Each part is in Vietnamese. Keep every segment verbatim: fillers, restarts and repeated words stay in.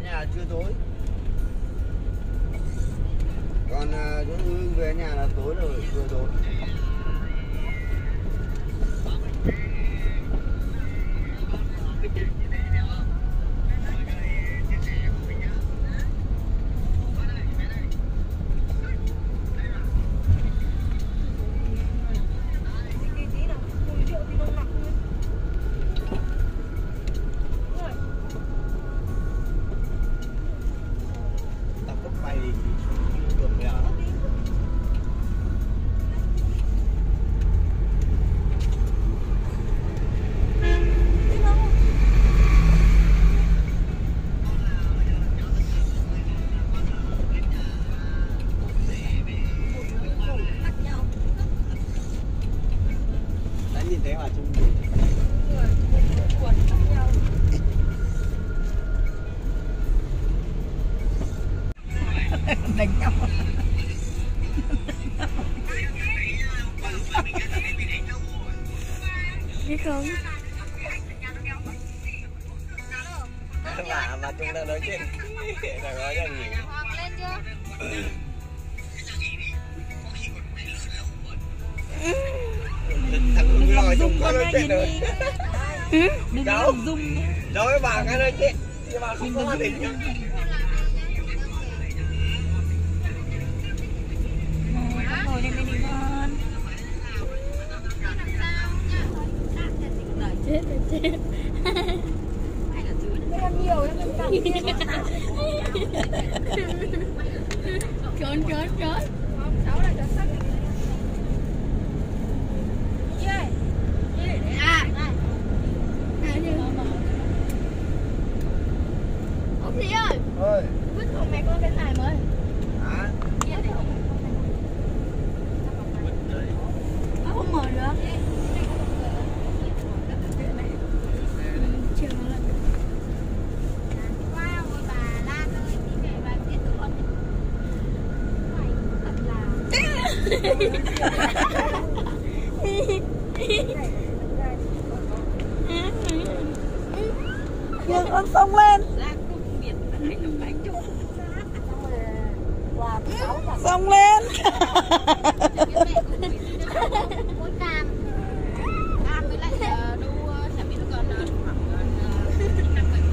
nhà chưa tối. Còn uh, chỗ Hương về nhà là tối rồi, vừa tối. Đánh nhau. Biết không? Mà mà chúng ta nói chuyện là nói rằng gì? Lên chưa? Thằng Hưng nói chúng con nói chuyện rồi. Đừng Cháu, dùng. cháu với bà cái nói chuyện, nhưng mà không có đình nhá. Ngồi lên đây đi con. Chết rồi chết. Ăn nhiều lắm em cầm. Trốn trốn trốn. Cháu là cháu sắc. À, ông Thị ơi. Ơi. Vứt thùng mẹ con cái này mới. Hả? Không mở được. Nhưng con xông lên. Xông lên. Mỗi cam. Cam với lại đu chả biết nó còn khoảng năm bảy.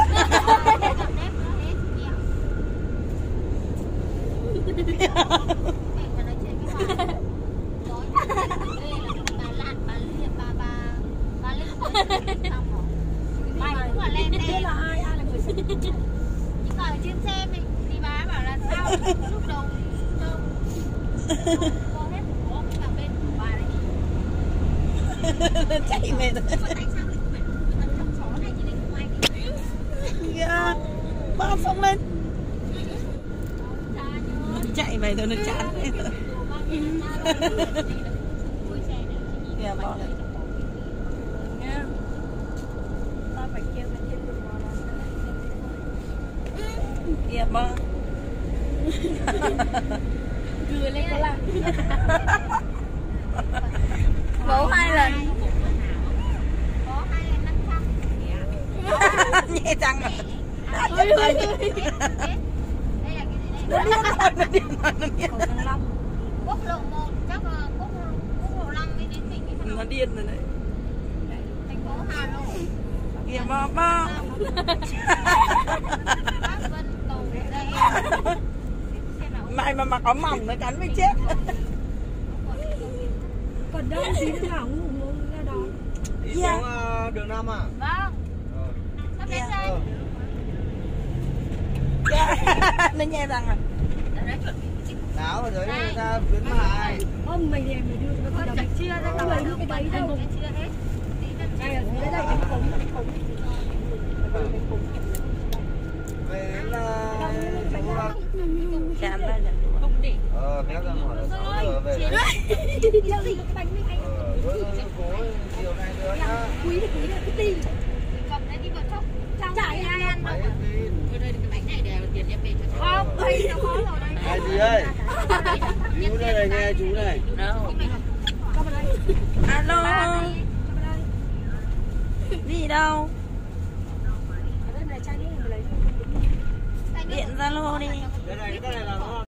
Nhưng mà ở trên xe mình thì bà bảo là sao lúc đầu trông cô hết của cả bên của bà đấy Chạy về rồi. Yeah. Ba xông lên. Chạy về rồi nó chán rồi. Kìa bò này. Nha. Ta phải kêu lên trên đường bò này. Kìa bò. Cười lên có làm. Vỗ hai lần. Có hai lần năm trăm. Nhẹ chăng rồi. Ôi ơi. Đây là cái gì đây? Nó điên rồi, nó điên rồi, nó điên rồi. Thăng Long. Quốc lộ một chắc là quốc lộ quốc lộ năm mới đến tỉnh cái thằng. Nó điên rồi đấy. Thành phố Hà Nội. Kìa bò bò. Bắc Vân Cầu đây. Mày mà mặc áo mỏng nó cắn mới chết. Còn đâu gì nữa hả? Ngủ ngủ ra đó. Đi xuống uh, đường Nam à? Vâng. Sắp đến đây. Nó nhẹ răng à? Nào ở dưới này ra khuyến mại. Không, mình thì mình đưa nó còn chia ra đâu lấy cái đấy đâu. Chia hết. Đây ở dưới đây cái cống cái cống. Về là chỗ là Chạm ra là ờ kéo ra ngoài là sáu giờ về. Điều gì cái bánh này anh? Ờ, cố điều này nữa nhá. Quý thì quý là cái gì? Cầm đấy đi vào trong. Chả ai ăn đâu. Ở đây cái bánh này đều tiền em về cho. Không, đây nó khó rồi đây. Ai gì ơi? Chú đây này nghe chú này. đâu. Come vào đây. Alo. Đi đâu? Ở đây này chai nước mình lấy. Zalo đi. Cái này cái này là nó